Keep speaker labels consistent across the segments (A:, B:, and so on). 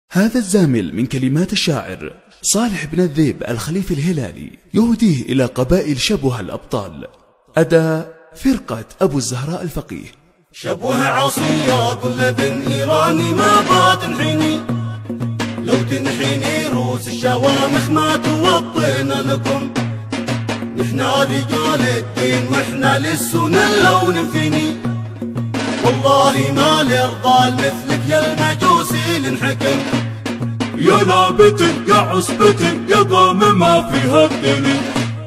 A: هذا الزامل من كلمات الشاعر صالح بن الذيب الخليفي الهلالي يهديه إلى قبائل شبوه الأبطال. أداء فرقة أبو الزهراء الفقيه.
B: شبوه عصية كل بن إيراني ما بتنحني، لو تنحني روس الشوامخ ما توطينا لكم. نحنا رجال الدين واحنا للسنن لو ننفني، والله ما لرضال مثلك يا المجوسي لنحكم.
C: يا نابت يا عصبة يا قوم ما فيها الدنيا،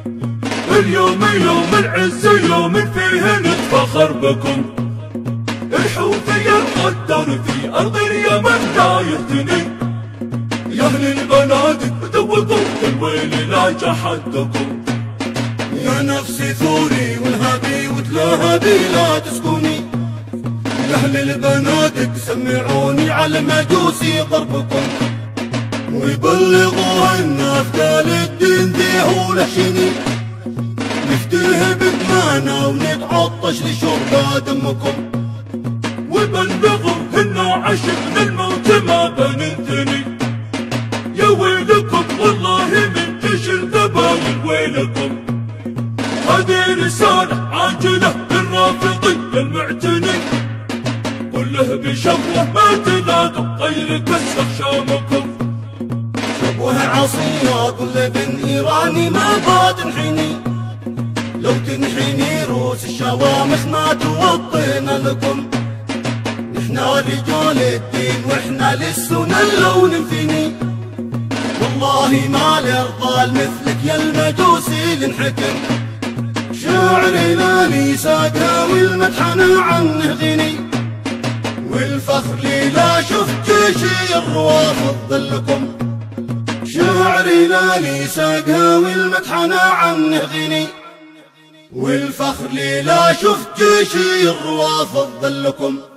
C: اليوم يوم العز يوم فيه نتفخر بكم. الحوث يا القدر في أرض اليمن لا يهتني، يا أهل البنادق ذوقوا الويل لا جحدكم.
B: يا نفسي ثوري والهبي وتلهبي لا تسكني، يا أهل البنادق سمعوني على مجوسي ضربكم. ويبلغوا الناس قال الدين ذي هو لحشني، نفتيه بدمانا ونتعطش لشرب دمكم.
C: وبلغوا هنا عشقنا الموت ما بننثني، يا ويلكم والله من جيش الذبايل ويلكم. هذه رسالة عاجلة للرافضي المعتني، كله بشوه ما تلاقوا غير كسر شامكم.
B: شبوه عصية كل بن إيراني ما بتنحني، لو تنحني روس الشوامخ ما توطينا لكم. نحنا رجال الدين واحنا للسنن لو ننفني، والله ما لرضال مثلك يا المجوسي لنحكم. شاعرنا لي ساقها والمدحنة عنه غني، والفخر لي لا شفت جيشي الروافض ظلكم. شاعرنا لي ساقها والمدحنة عنه غني، والفخر لي لا شفت جيشي الروافض ظلكم.